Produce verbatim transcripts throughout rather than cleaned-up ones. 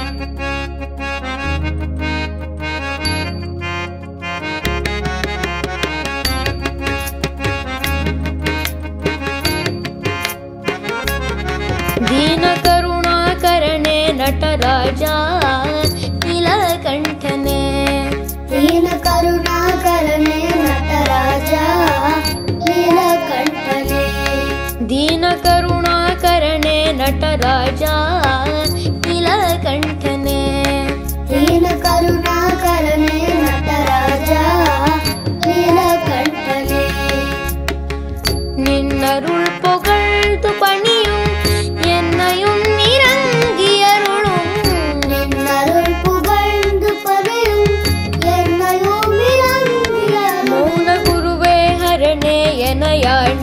दीन करुणाकरणे नटराजा नीलकंठने दीन करुणाकरणे नटराजा नीलकंठने दीन करुणाकरणे नटराजा नीलकंठने दीन करुणाकरणे नटराजा नीलकंठने निन्नरुள் पुगழ்ந்து பணியும் என்னையும் இறங்கி அருளும் நின்னருள் புகழ்ந்து பணியும் என்னையும் இறங்கி அருளும் மௌன குருவே ஹரணே எனையாண்ட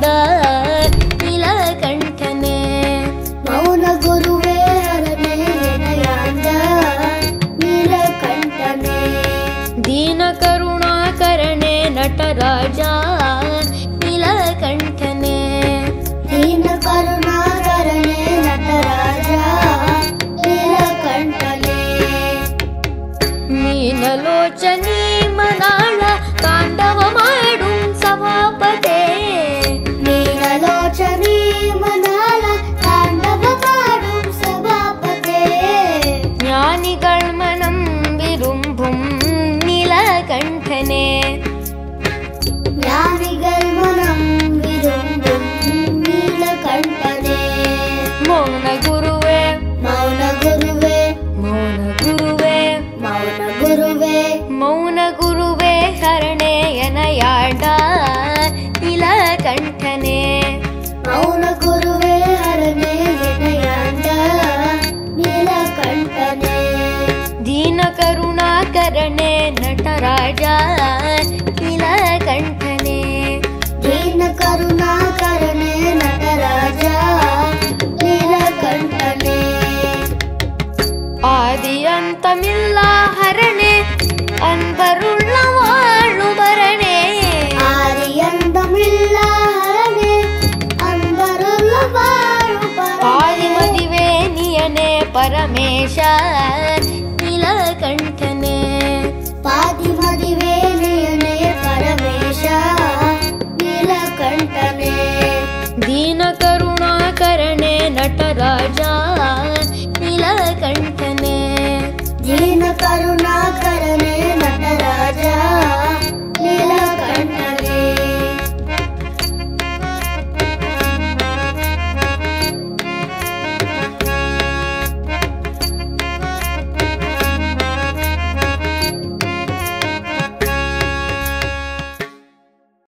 நீலகண்டனே மௌன குருவே ஹரணே எனையாண்ட நீலகண்டனே दीन करुणाकरणे नटराजा नीलकंठने दीन करुणाकरणे नटराजा नीलकंठने मीनलोचनी मनाळ तांडव माडुं सभापते मीनलोचनी मनाळ तांडव माडुं सभापते ज्ञानिगळ मनं विरुम्बुं नीलकंठने ज्ञानिगळ मनं विरुम्बुं नीलकंठने मौन गुरुवे मौन गुरुवे मौन गुरुवे मौन गुरुवे मौन गुरुवे हरणे एनयाड नीलकंठने मौन गुरुवे हरणे एनयाड नीलकंठने दीन करुणाकरणे नटराजा नीलकंठने दीन करुणाकरणे नटराजा नीलकंठने आदि अंतमिल्ला हरणे अनबरुள்ள वाळुबरणे आदि अंतमिल्ला हरणे अनबरुள்ள वाळुबरणे आदिमदिवे नियने परमेश नीलकंठने पादिमदिवे नियने परमेश नीलकंठने दीन करुणाकरणे नटराजा नीलकंठने दीन करुणाकरणे